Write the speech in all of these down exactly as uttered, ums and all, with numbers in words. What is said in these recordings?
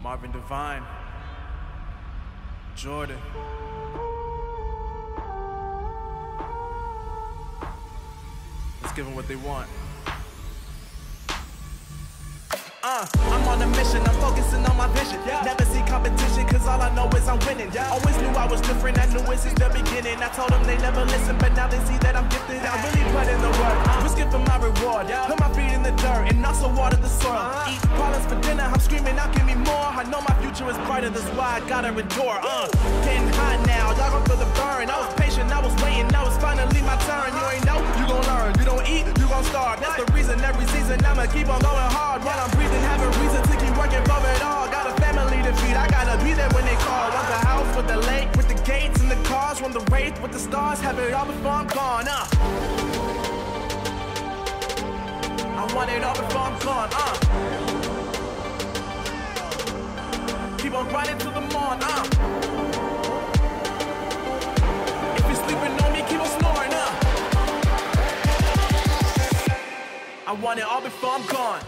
Marvin Devine, Jordan. Let's give them what they want. Uh, I'm on a mission, I'm focusing on my vision. Yeah. Never see competition, cause all I know is I'm winning. Yeah. Always knew I was different, I knew it since the beginning. I told them they never listen, but now they see that I'm gifted. I really put in the work, uh, risking for my reward. Yeah. Put my feet in the dirt and also water the soil. Uh-huh. Eat products for dinner, I'm screaming out, give me more. I know my future is brighter, that's why I gotta endure. Uh, getting hot now, y'all gon' feel the burn. I was patient, I was waiting, now it's finally my turn. You ain't know, you gon' learn. You don't eat, you gon' starve. That's the reason every season I'ma keep on going hard. While I'm breathing, having reason to keep working for it all. Got a family to feed, I gotta be there when they call. Want the house with the lake, with the gates and the cars. Want the wraith with the stars, have it all before I'm gone. Uh. I want it all before I'm gone. Uh. Keep on grinding till the morn. Uh. If you're sleeping on me, keep on snoring. Uh. I want it all before I'm gone.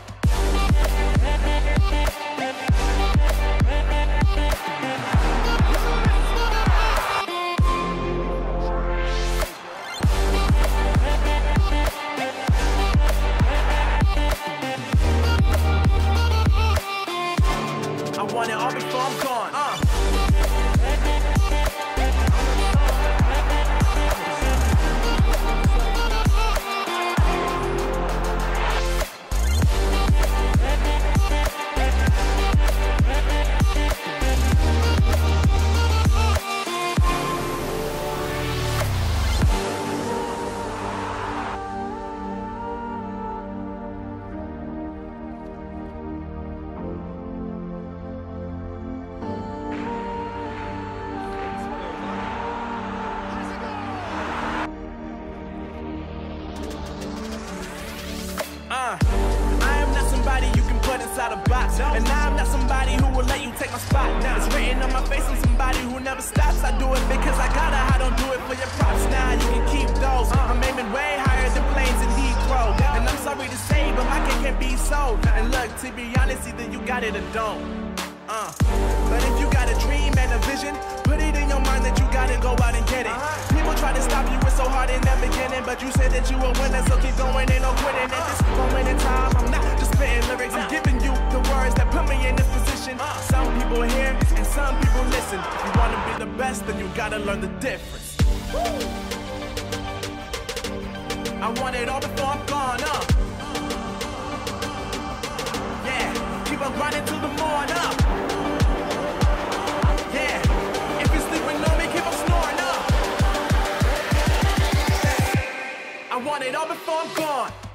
I want it all before I'm gone. Uh. Uh, I am not somebody you can put inside a box, and I am not somebody who will let you take my spot. It's written on my face, I'm somebody who never stops. I do it because I gotta, I don't do it for your props. Now you can keep those, I'm aiming way higher than planes in Heathrow. And I'm sorry to say, but my cake can't be sold. And look, to be honest, either you got it or don't. Uh, but if you got a dream and a vision, put it in your mind that you gotta go out and get it. People try to stop you, it's so hard in the beginning, but you said that you a winner, so keep going, ain't no quitting. At this moment in time, I'm not just spitting lyrics, I'm giving you the words that put me in this position. Some people hear and some people listen. If you wanna be the best, then you gotta learn the difference. I want it all before I'm gone, uh. Yeah, keep on grinding till the morning, uh. I want it all before I'm gone.